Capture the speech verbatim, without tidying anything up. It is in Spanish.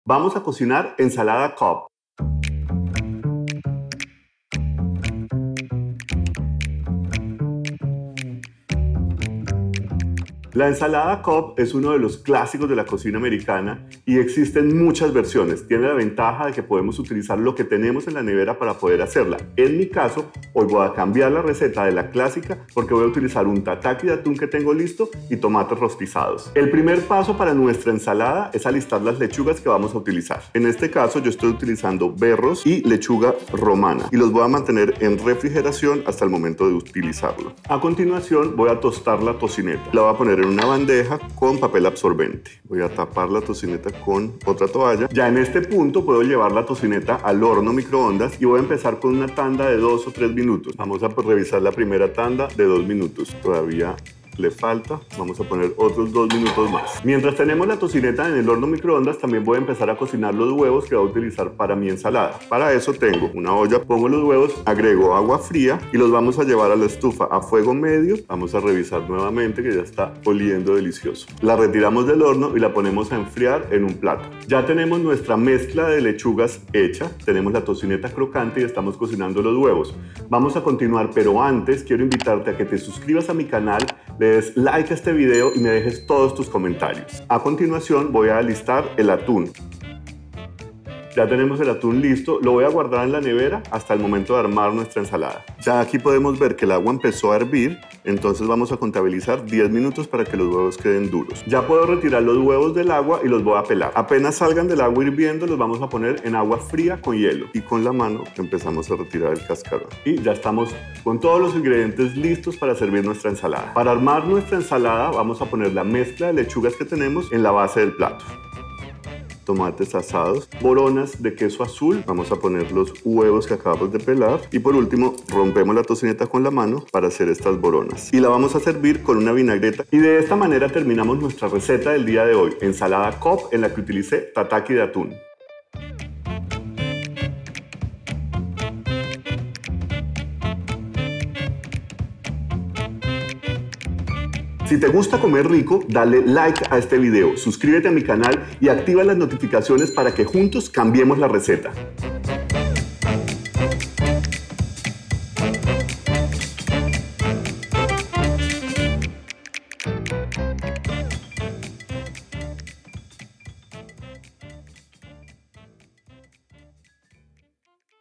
Vamos a cocinar ensalada Cobb. La ensalada Cobb es uno de los clásicos de la cocina americana y existen muchas versiones. Tiene la ventaja de que podemos utilizar lo que tenemos en la nevera para poder hacerla. En mi caso, hoy voy a cambiar la receta de la clásica porque voy a utilizar un tataki de atún que tengo listo y tomates rostizados. El primer paso para nuestra ensalada es alistar las lechugas que vamos a utilizar. En este caso, yo estoy utilizando berros y lechuga romana y los voy a mantener en refrigeración hasta el momento de utilizarlo. A continuación, voy a tostar la tocineta. La voy a poner en una bandeja con papel absorbente. Voy a tapar la tocineta con otra toalla. Ya en este punto puedo llevar la tocineta al horno microondas y voy a empezar con una tanda de dos o tres minutos. Vamos a revisar la primera tanda de dos minutos. Todavía le falta, vamos a poner otros dos minutos más. Mientras tenemos la tocineta en el horno microondas, también voy a empezar a cocinar los huevos que voy a utilizar para mi ensalada. Para eso tengo una olla, pongo los huevos, agrego agua fría y los vamos a llevar a la estufa a fuego medio. Vamos a revisar nuevamente que ya está oliendo delicioso. La retiramos del horno y la ponemos a enfriar en un plato. Ya tenemos nuestra mezcla de lechugas hecha, tenemos la tocineta crocante y estamos cocinando los huevos. Vamos a continuar, pero antes quiero invitarte a que te suscribas a mi canal, le des like a este video y me dejes todos tus comentarios. A continuación voy a alistar el atún. Ya tenemos el atún listo, lo voy a guardar en la nevera hasta el momento de armar nuestra ensalada. Ya aquí podemos ver que el agua empezó a hervir, entonces vamos a contabilizar diez minutos para que los huevos queden duros. Ya puedo retirar los huevos del agua y los voy a pelar. Apenas salgan del agua hirviendo, los vamos a poner en agua fría con hielo. Y con la mano empezamos a retirar el cascarón. Y ya estamos con todos los ingredientes listos para servir nuestra ensalada. Para armar nuestra ensalada vamos a poner la mezcla de lechugas que tenemos en la base del plato. Tomates asados, boronas de queso azul, vamos a poner los huevos que acabamos de pelar y por último rompemos la tocineta con la mano para hacer estas boronas y la vamos a servir con una vinagreta y de esta manera terminamos nuestra receta del día de hoy, ensalada Cobb en la que utilicé tataki de atún. Si te gusta comer rico, dale like a este video, suscríbete a mi canal y activa las notificaciones para que juntos cambiemos la receta.